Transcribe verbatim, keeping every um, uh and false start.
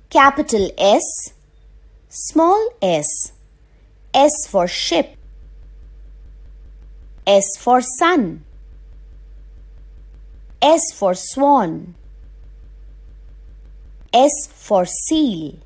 capital S, small s. S for ship. S for sun. S for swan. S for seal.